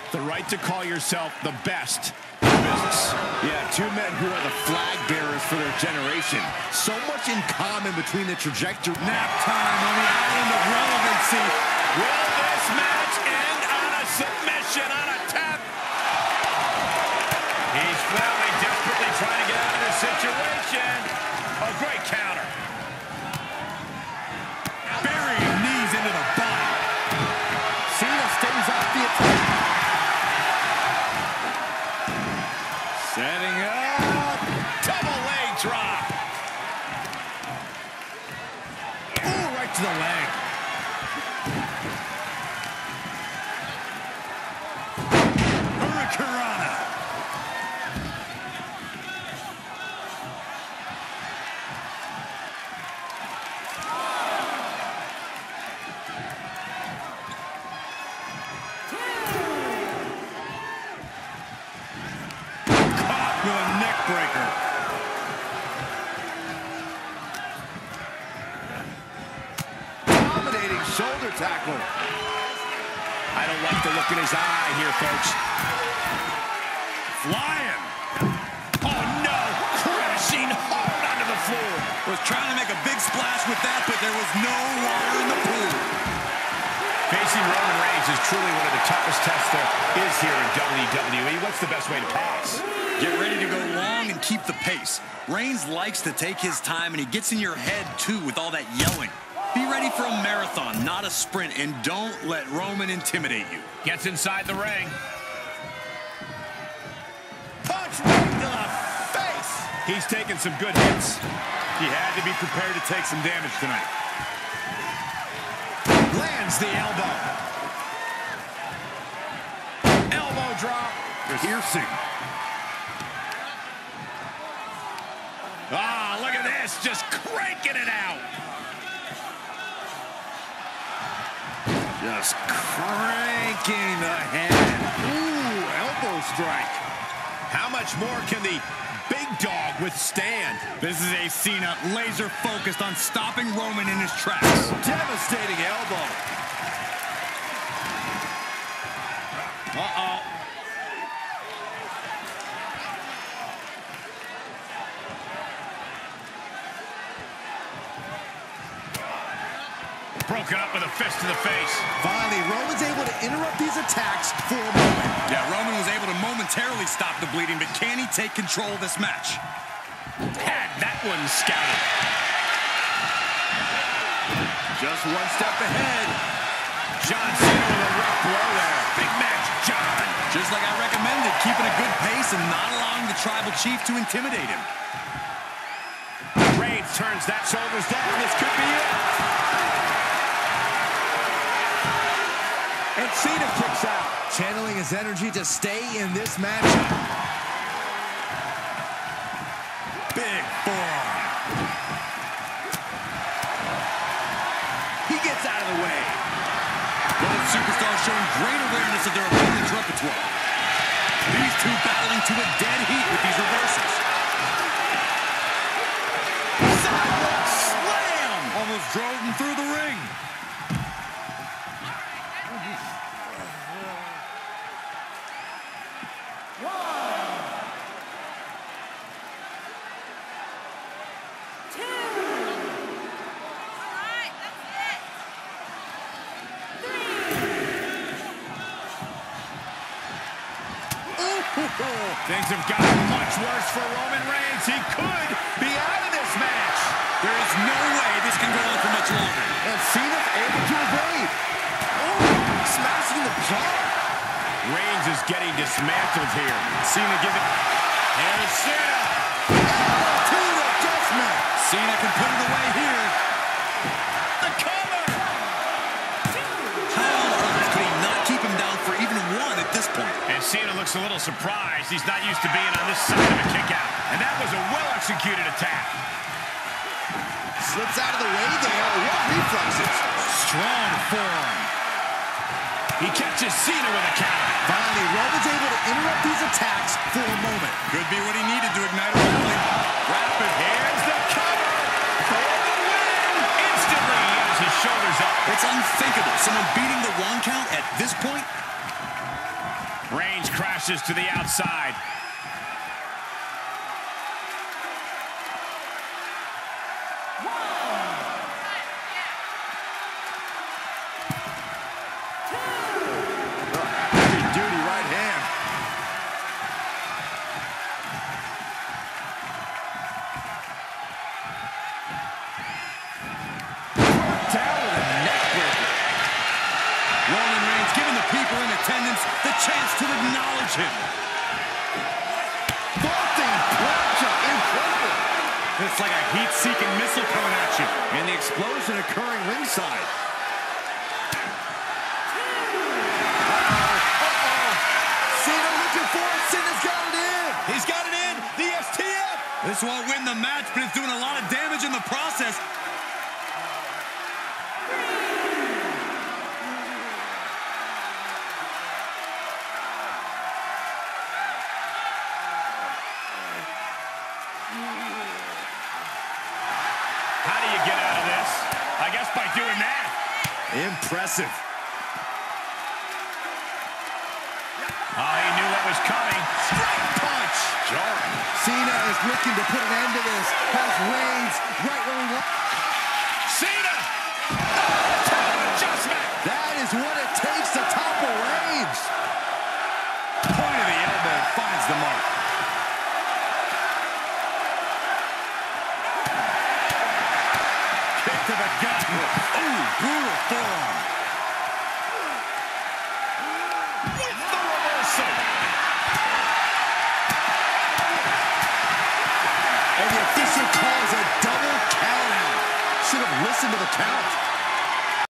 The right to call yourself the best in business. Yeah, two men who are the flag bearers for their generation. So much in common between the trajectory. Nap time on the island of relevancy. Will this match end on a submission, on a tap? He's clearly desperately trying to get out of this situation. A great counter. Burying knees into the body. Cena stays off the attack. Setting up. Double leg drop. Oh, right to the leg. Hurricanrana. Caught with a neck breaker. Dominating shoulder tackle. I don't like the look in his eye here, folks. Flying. Oh, no. Crashing hard onto the floor. Was trying to make a big splash with that, but there was no water in the pool. Facing Roman Reigns is truly one of the toughest tests there is here in WWE. What's the best way to pass? Get ready to go long and keep the pace. Reigns likes to take his time, and he gets in your head, too, with all that yelling. Be ready for a marathon, not a sprint, and don't let Roman intimidate you. Gets inside the ring. Punch right to the face. He's taking some good hits. He had to be prepared to take some damage tonight. Lands the elbow. Elbow drop. Piercing. Ah, look at this. Just cranking it out. Just cranking the head. Ooh, elbow strike. How much more can the big dog withstand? This is a Cena laser focused on stopping Roman in his tracks. Devastating elbow. Uh-oh. Broken up with a fist to the face. Finally, Roman's able to interrupt these attacks for a moment. Yeah, Roman was able to momentarily stop the bleeding, but can he take control of this match? Had that one scouted. Just one step ahead. John Cena with a rough blow there. Big match, John. Just like I recommended, keeping a good pace and not allowing the tribal chief to intimidate him. Reigns turns that shoulders down. This could be it. And Cena kicks out, channeling his energy to stay in this matchup. Big forearm. He gets out of the way. Both superstars showing great awareness of their opponent's repertoire. These two battling to a dead heat with these reversals. Sidewalk slam! Almost drove him through the ring. Things have gotten much worse for Roman Reigns. He could be out of this match. There is no way this can go on for much longer. And Cena's able to evade. Oh, smashing the jaw. Reigns is getting dismantled here. Cena giving... Here's Cena. Attitude adjustment. Cena can put it away here. The cover. How on earth could he not keep him down for even one at this point? And Cena looks a little surprised. He's not used to being on this side of a kick out. And that was a well-executed attack. Slips out of the way there. What reflexes? Strong forearm. He catches Cena with a counter. Finally, Roman's able to interrupt these attacks for a moment. Could be what he needed to ignite a rally. Rapid. Here's the cover for the win. Instantly, he has his shoulders up. It's unthinkable. Someone beating the 1 count at this point. Reigns crashes to the outside. Heavy-duty right hand. Down with a neck breaker. Roman Reigns giving the people in attendance the chance to acknowledge him. Vaulting plancha, incredible. It's like a heat-seeking missile coming at you. And the explosion occurring ringside. Cena looking for it. Cena's got it in. He's got it in. The STF. This won't win the match, but it's doing a lot of damage in the process. How do you get out of this? I guess by doing that. Impressive. Oh, he knew what was coming. Straight punch. Jarring. Cena is looking to put an end to this. Has Reigns right where we want. Cena! Oh, time adjustment! That is what it takes to topple Reigns. Point of the elbow finds the mark. Kick to the gut. Ooh, brutal forearm. With the reversal. And the official calls a double count out. Should have listened to the count.